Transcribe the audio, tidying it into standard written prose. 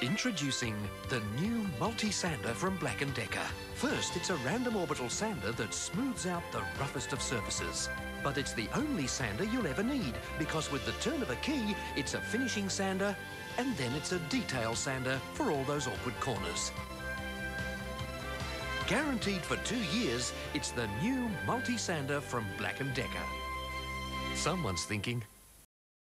Introducing the new multi-sander from Black & Decker. First, it's a random orbital sander that smooths out the roughest of surfaces. But it's the only sander you'll ever need, because with the turn of a key, it's a finishing sander, and then it's a detail sander for all those awkward corners. Guaranteed for 2 years, it's the new multi-sander from Black & Decker. Someone's thinking,